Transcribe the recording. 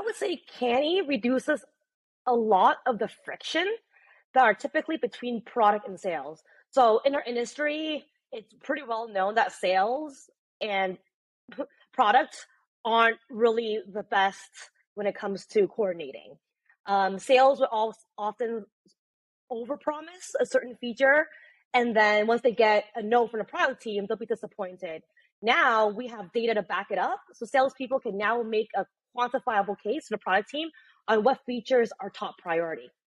would say Canny reduces a lot of the friction that are typically between product and sales. So in our industry, it's pretty well known that sales and products aren't really the best when it comes to coordinating. Sales will often overpromise a certain feature, and then once they get a no from the product team, they'll be disappointed. Now we have data to back it up, so salespeople can now make a quantifiable case to the product team on what features are top priority.